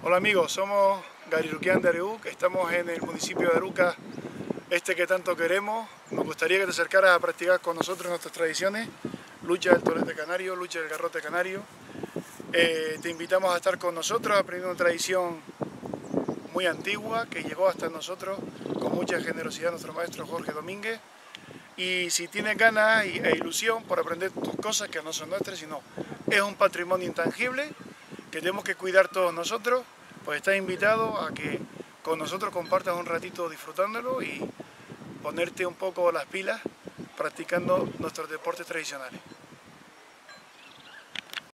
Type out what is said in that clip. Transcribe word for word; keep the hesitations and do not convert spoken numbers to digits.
Hola amigos, somos Gariruquián de Areúc, estamos en el municipio de Aruca, este que tanto queremos. Nos gustaría que te acercaras a practicar con nosotros nuestras tradiciones, lucha del torete canario, lucha del garrote canario. Eh, te invitamos a estar con nosotros, aprendiendo una tradición muy antigua que llegó hasta nosotros con mucha generosidad nuestro maestro Jorge Domínguez. Y si tienes ganas e ilusión por aprender tus cosas que no son nuestras, sino es un patrimonio intangible que tenemos que cuidar todos nosotros, pues estás invitado a que con nosotros compartas un ratito disfrutándolo y ponerte un poco las pilas practicando nuestros deportes tradicionales.